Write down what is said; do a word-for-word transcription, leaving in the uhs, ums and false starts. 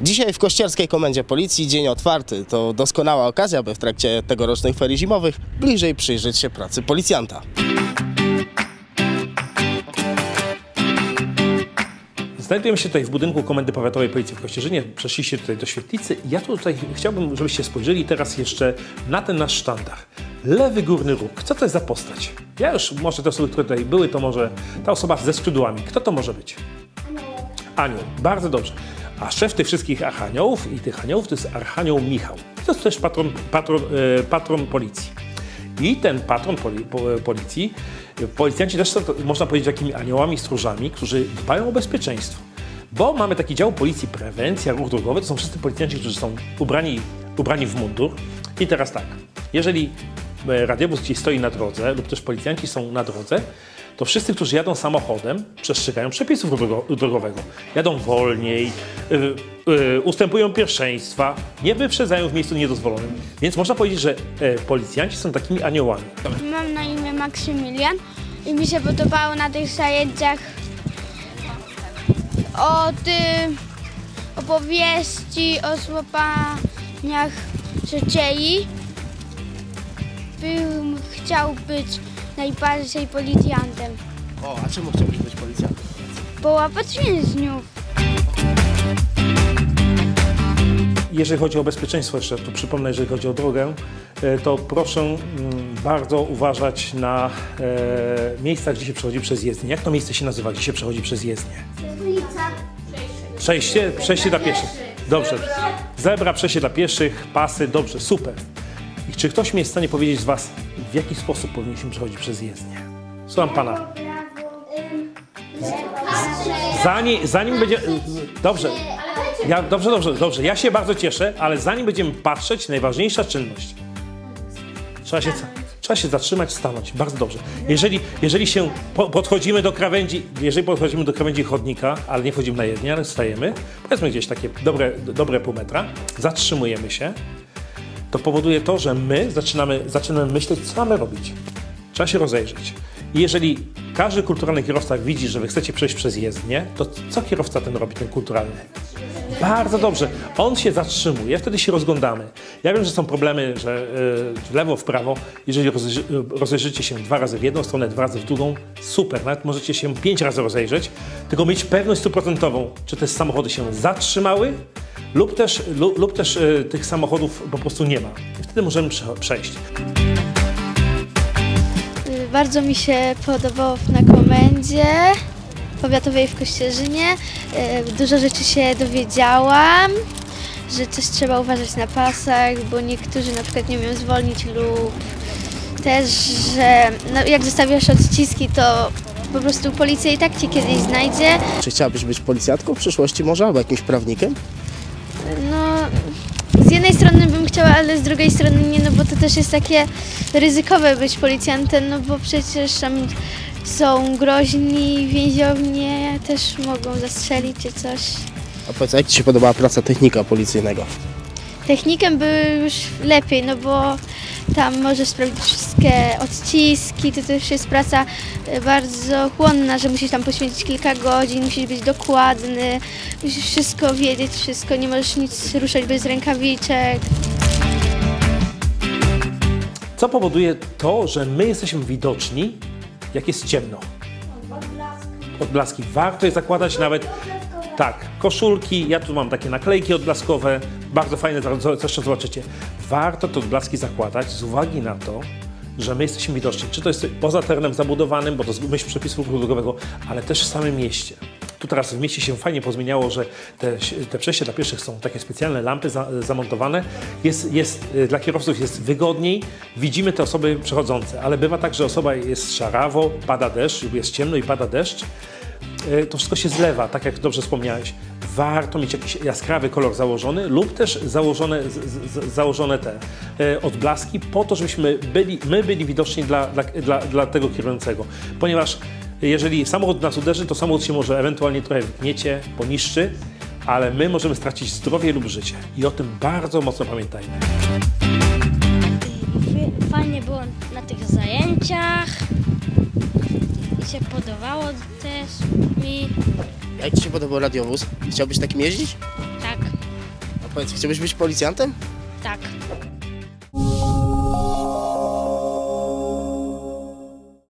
Dzisiaj w Kościerskiej Komendzie Policji dzień otwarty. To doskonała okazja, by w trakcie tegorocznych ferii zimowych bliżej przyjrzeć się pracy policjanta. Znajdujemy się tutaj w budynku Komendy Powiatowej Policji w Kościerzynie. Przeszliście tutaj do świetlicy i ja tutaj chciałbym, żebyście spojrzeli teraz jeszcze na ten nasz sztandar. Lewy górny róg. Co to jest za postać? Ja już, może te osoby, które tutaj były, to może ta osoba ze skrzydłami. Kto to może być? Anioł. Bardzo dobrze. A szef tych wszystkich archaniołów i tych aniołów to jest Archanioł Michał. To jest też patron, patron, e, patron policji. I ten patron poli, po, policji, policjanci też są, można powiedzieć, takimi aniołami, stróżami, którzy dbają o bezpieczeństwo. Bo mamy taki dział policji, prewencja, ruch drogowy, to są wszyscy policjanci, którzy są ubrani, ubrani w mundur. I teraz tak, jeżeli radiowóz gdzieś stoi na drodze lub też policjanci są na drodze, to wszyscy, którzy jadą samochodem, przestrzegają przepisów drogowego. Jadą wolniej, yy, yy, ustępują pierwszeństwa, nie wyprzedzają w miejscu niedozwolonym. Więc można powiedzieć, że yy, policjanci są takimi aniołami. Mam na imię Maksymilian i mi się podobało na tych zajęciach od y, opowieści o złapaniach rzydziei. Bym chciał być najbardziej policjantem. O, a czemu chciałbyś być policjantem? Bo łapać więźniów. Jeżeli chodzi o bezpieczeństwo, jeszcze tu przypomnę, jeżeli chodzi o drogę, to proszę mm, bardzo uważać na e, miejscach, gdzie się przechodzi przez jezdnię. Jak to miejsce się nazywa, gdzie się przechodzi przez jezdnię? Ulica. Przejście, przejście dla pieszych. Dobrze. Zebra, przejście dla pieszych, pasy, dobrze, super. I czy ktoś mi jest w stanie powiedzieć z Was, w jaki sposób powinniśmy przechodzić przez jezdnię? Słucham Pana. Zanim, zanim będzie... Dobrze. Ja, dobrze, dobrze, dobrze. Ja się bardzo cieszę, ale zanim będziemy patrzeć, najważniejsza czynność. Trzeba się, trzeba się zatrzymać, stanąć. Bardzo dobrze. Jeżeli, jeżeli się po, podchodzimy do krawędzi, jeżeli podchodzimy do krawędzi chodnika, ale nie wchodzimy na jezdnię, ale stajemy, powiedzmy gdzieś takie dobre, dobre pół metra, zatrzymujemy się, to powoduje to, że my zaczynamy, zaczynamy myśleć, co mamy robić. Trzeba się rozejrzeć. I jeżeli każdy kulturalny kierowca widzi, że wy chcecie przejść przez jezdnię, to co kierowca ten robi, ten kulturalny? Bardzo dobrze. On się zatrzymuje, wtedy się rozglądamy. Ja wiem, że są problemy, że yy, w lewo, w prawo. Jeżeli rozejrzy, rozejrzycie się dwa razy w jedną stronę, dwa razy w drugą, super. Nawet możecie się pięć razy rozejrzeć, tylko mieć pewność stuprocentową, czy te samochody się zatrzymały, lub też, lub, lub też yy, tych samochodów po prostu nie ma. I wtedy możemy przejść. Bardzo mi się podobało na komendzie powiatowej w Kościerzynie. Dużo rzeczy się dowiedziałam, że coś trzeba uważać na pasach, bo niektórzy na przykład nie umieją zwolnić lub też, że no, jak zostawiasz odciski, to po prostu policja i tak cię kiedyś znajdzie. Czy chciałabyś być policjantką w przyszłości może, albo jakimś prawnikiem? No, z jednej strony bym chciała, ale z drugiej strony nie, no bo to też jest takie ryzykowe być policjantem, no bo przecież tam są groźni, więziownie też mogą zastrzelić czy coś. A powiedz, jak Ci się podobała praca technika policyjnego? Technikiem by już lepiej, no bo tam możesz sprawdzić wszystkie odciski, to też jest praca bardzo chłonna, że musisz tam poświęcić kilka godzin, musisz być dokładny, musisz wszystko wiedzieć, wszystko, nie możesz nic ruszać bez rękawiczek. Co powoduje to, że my jesteśmy widoczni, jak jest ciemno? Odblaski. Odblaski. Warto je zakładać nawet, tak, koszulki, ja tu mam takie naklejki odblaskowe, bardzo fajne, zresztą zobaczycie. Warto te odblaski zakładać z uwagi na to, że my jesteśmy widoczni. Czy to jest poza terenem zabudowanym, bo to jest myśl przepisu ruchu drogowego, ale też w samym mieście. Tu teraz w mieście się fajnie pozmieniało, że te, te przejścia dla pieszych są takie specjalne lampy za, zamontowane. Jest, jest, dla kierowców jest wygodniej, widzimy te osoby przechodzące, ale bywa tak, że osoba jest szarawo, pada deszcz, lub jest ciemno i pada deszcz. To wszystko się zlewa, tak jak dobrze wspomniałeś. Warto mieć jakiś jaskrawy kolor założony lub też założone, z, z, założone te e, odblaski po to, żebyśmy byli, my byli widoczni dla, dla, dla, dla tego kierującego. Ponieważ jeżeli samochód nas uderzy, to samochód się może ewentualnie trochę wgniecie, poniszczy, ale my możemy stracić zdrowie lub życie. I o tym bardzo mocno pamiętajmy. Fajnie było na tych zajęciach. Mi się podobało też mi. Jak Ci się podobał radiowóz? Chciałbyś takim jeździć? Tak. Powiedz, chciałbyś być policjantem? Tak.